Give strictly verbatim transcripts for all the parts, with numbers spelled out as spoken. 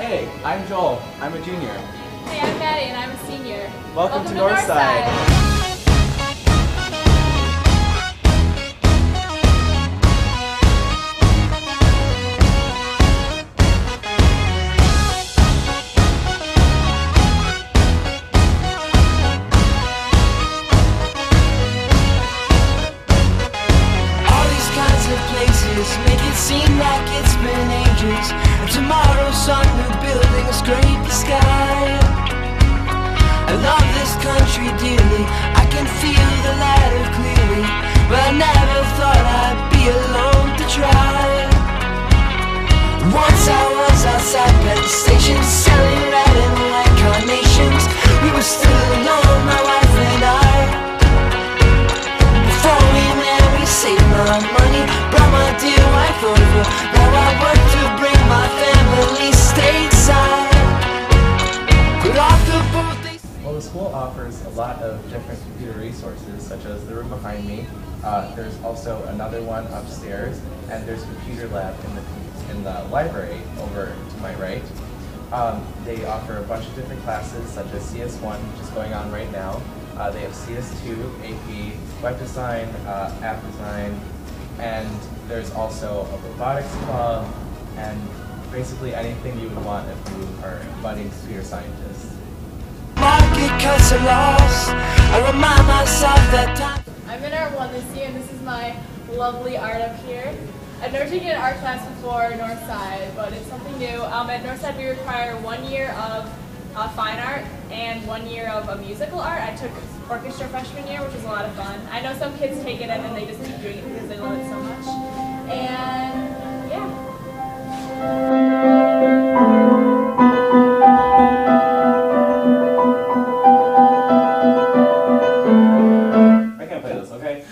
Hey, I'm Joel. I'm a junior. Hey, I'm Maddie and I'm a senior. Welcome, Welcome to, to Northside. Northside. Make it seem like it's been ages, and tomorrow's sun new building will scrape the sky. I love this country dearly, I can feel the ladder clearly, but I never thought I'd be alone to try. Once I was outside Penn Station selling red and white carnations. We were still alone, my wife and I. Before we met we saved my money, brought my dear wife over. Now I work to bring my family stateside. But off the boat they... Well, the school offers a lot of different computer resources, such as the room behind me. Uh, there's also another one upstairs, and there's a computer lab in the in the library over to my right. Um, they offer a bunch of different classes, such as C S one, which is going on right now. Uh, they have C S two, A P, web design, uh, app design, and there's also a robotics club, and basically anything you would want if you are a budding computer scientist. Market cuts are lost. I remind myself that time. I'm in art one this year and this is my lovely art up here. I've never taken an art class before at Northside, but it's something new. Um, at Northside we require one year of uh, fine art and one year of a musical art. I took orchestra freshman year, which was a lot of fun. I know some kids take it and then they just keep doing it because they love it so much. And yeah. I can't play this, okay?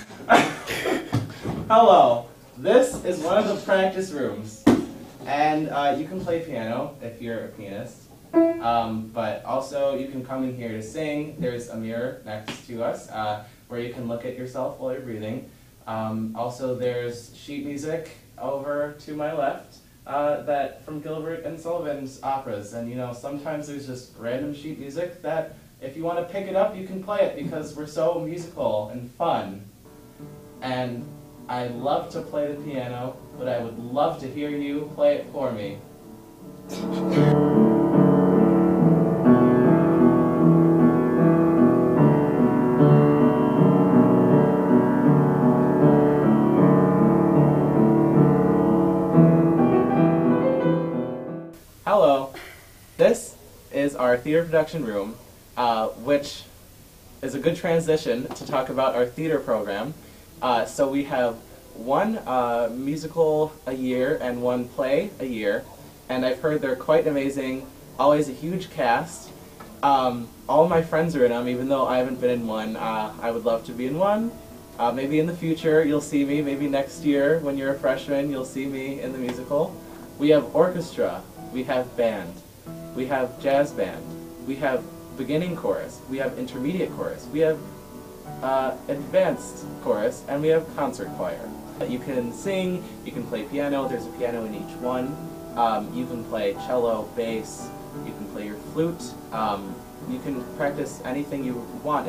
Hello. This is one of the practice rooms, and uh, you can play piano if you're a pianist, um, but also you can come in here to sing. There's a mirror next to us uh, where you can look at yourself while you're breathing. Um, also there's sheet music over to my left uh, that from Gilbert and Sullivan's operas, and you know, sometimes there's just random sheet music that if you want to pick it up you can play it because we're so musical and fun. And I love to play the piano, but I would love to hear you play it for me. Hello. This is our theater production room, uh, which is a good transition to talk about our theater program. Uh, so we have one uh, musical a year and one play a year, and I've heard they're quite amazing, always a huge cast. Um, all my friends are in them, even though I haven't been in one. Uh, I would love to be in one. Uh, maybe in the future you'll see me, maybe next year when you're a freshman you'll see me in the musical. We have orchestra, we have band, we have jazz band, we have beginning chorus, we have intermediate chorus, we have Uh, advanced chorus, and we have concert choir. You can sing, you can play piano, there's a piano in each one. Um, you can play cello, bass, you can play your flute, um, you can practice anything you want.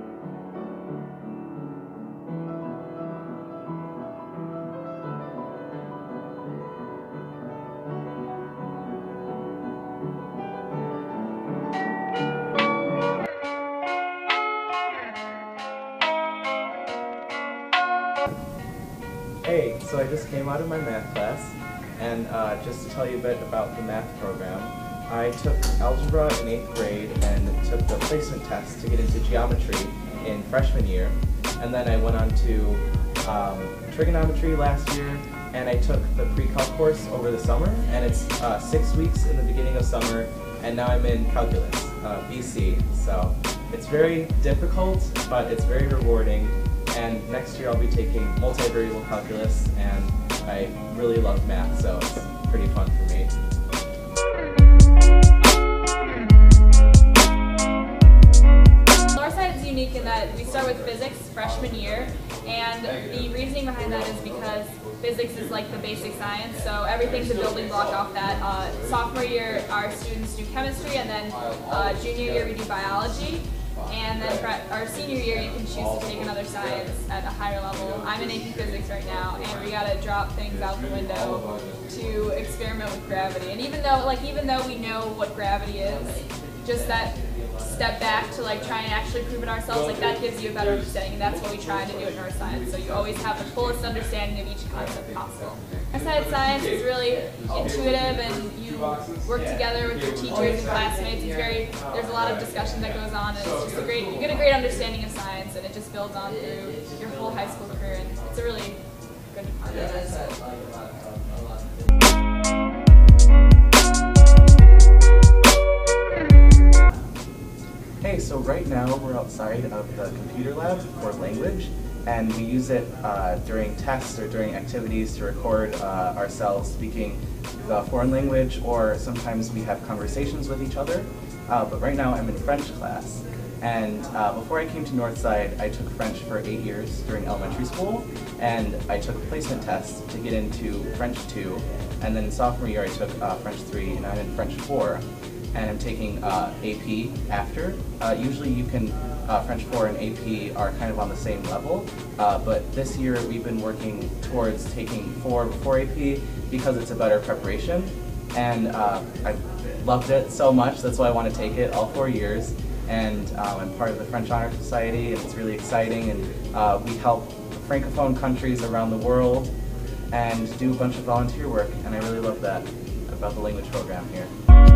Hey, so I just came out of my math class, and uh, just to tell you a bit about the math program, I took algebra in eighth grade and took the placement test to get into geometry in freshman year, and then I went on to um, trigonometry last year, and I took the pre-calc course over the summer, and it's uh, six weeks in the beginning of summer, and now I'm in calculus, uh, B C, so it's very difficult, but it's very rewarding. And next year I'll be taking multivariable calculus, and I really love math, so it's pretty fun for me. Northside is a unique in that we start with physics freshman year, and the reasoning behind that is because physics is like the basic science, so everything's a building block off that. Uh, sophomore year, our students do chemistry, and then uh, junior year we do biology. And then for our senior year, you can choose to take another science at a higher level. I'm in A P Physics right now, and we gotta drop things out the window to experiment with gravity. And even though, like, even though we know what gravity is, just that step back to like try and actually prove it ourselves, like that gives you a better understanding, and that's what we try to do at neuroscience. So you always have the fullest understanding of each concept possible. Neuroscience science is really intuitive, and you work together with your teachers and classmates. It's very, there's a lot of discussion that goes on, and it's just a great, you get a great understanding of science, and it just builds on through your whole high school career, and it's a really good department. Hey, so right now we're outside of the computer lab for language, and we use it uh, during tests or during activities to record uh, ourselves speaking the foreign language, or sometimes we have conversations with each other. Uh, but right now I'm in French class, and uh, before I came to Northside, I took French for eight years during elementary school, and I took a placement test to get into French two, and then sophomore year I took uh, French three, and I'm in French four. And I'm taking uh, A P after. Uh, usually you can, uh, French four and A P are kind of on the same level, uh, but this year we've been working towards taking four before A P because it's a better preparation, and uh, I've loved it so much, that's why I want to take it all four years, and um, I'm part of the French Honor Society, and it's really exciting, and uh, we help Francophone countries around the world and do a bunch of volunteer work, and I really love that about the language program here.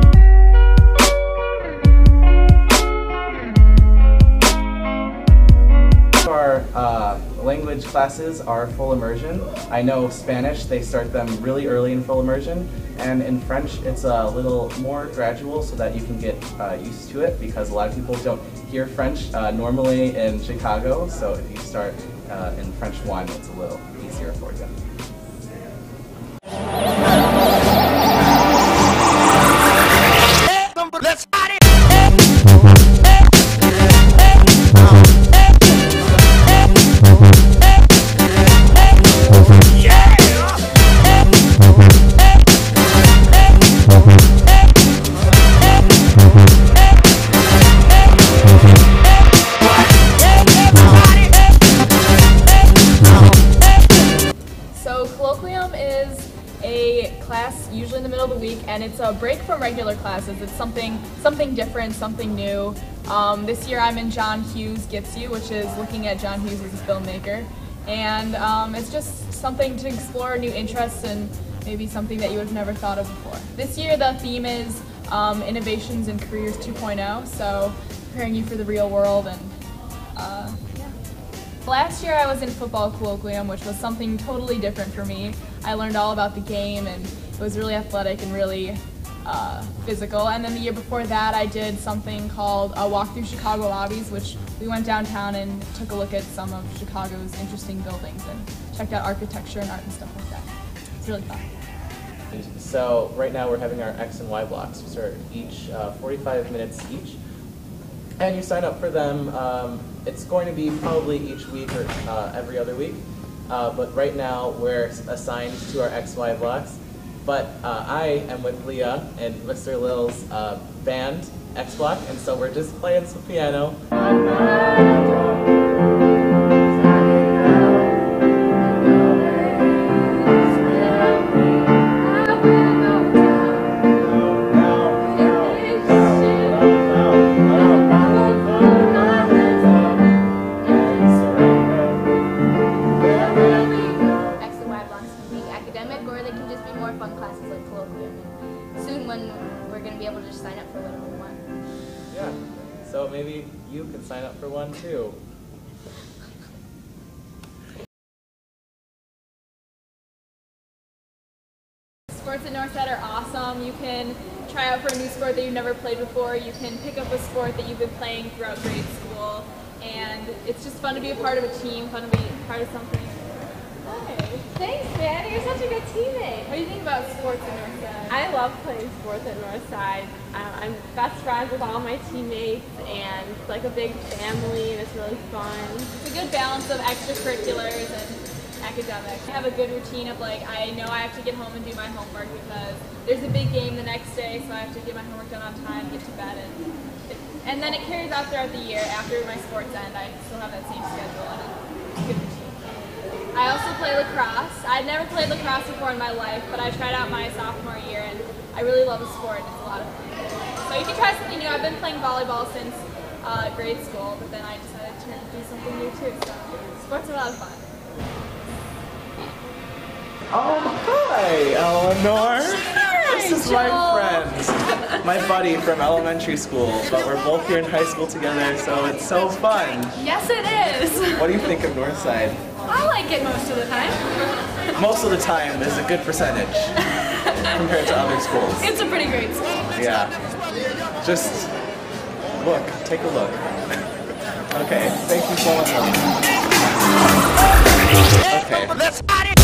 Our uh, language classes are full immersion. I know Spanish, they start them really early in full immersion, and in French it's a little more gradual so that you can get uh, used to it, because a lot of people don't hear French uh, normally in Chicago, so if you start uh, in French one, it's a little easier for you. Let's party! Class usually in the middle of the week, and it's a break from regular classes. It's something something different, something new. Um, this year I'm in John Hughes Gets You, which is looking at John Hughes as a filmmaker, and um, it's just something to explore new interests and maybe something that you would have never thought of before. This year the theme is um, Innovations in Careers two point oh, so preparing you for the real world. And uh, yeah. Last year I was in football colloquium, which was something totally different for me. I learned all about the game, and it was really athletic and really uh, physical. And then the year before that I did something called a Walk Through Chicago Lobbies, which we went downtown and took a look at some of Chicago's interesting buildings and checked out architecture and art and stuff like that. It's really fun. So right now we're having our X and Y blocks, which are each uh, forty-five minutes each. And you sign up for them. Um, it's going to be probably each week or uh, every other week. Uh, but right now we're assigned to our X Y blocks. But uh, I am with Leah and Mister Lil's uh, band, X Block, and so we're just playing some piano. Yeah, so maybe you can sign up for one too. Sports at Northside are awesome. You can try out for a new sport that you've never played before. You can pick up a sport that you've been playing throughout grade school. And it's just fun to be a part of a team, fun to be part of something. Hi. Thanks, Maddie. you're such a good teammate. What do you think about sports at Northside? I love playing sports at Northside. Um, I'm best friends with all my teammates, and it's like a big family, and it's really fun. It's a good balance of extracurriculars and academics. I have a good routine of like, I know I have to get home and do my homework because there's a big game the next day, so I have to get my homework done on time, get to bed, and and then it carries out throughout the year. After my sports end, I still have that same schedule and a good routine. I also play lacrosse. I'd never played lacrosse before in my life, but I tried out my sophomore year, and I really love the sport. It's a lot of fun. So you can try something new. I've been playing volleyball since uh, grade school, but then I decided to do something new too. So sports are a lot of fun. Oh, hi, Eleanor. This is my friend, my buddy from elementary school, but we're both here in high school together, so it's so fun. Yes, it is. What do you think of Northside? I like it most of the time. Most of the time is a good percentage compared to other schools. It's a pretty great school. Yeah. Just look, take a look. Okay, thank you so much. Okay.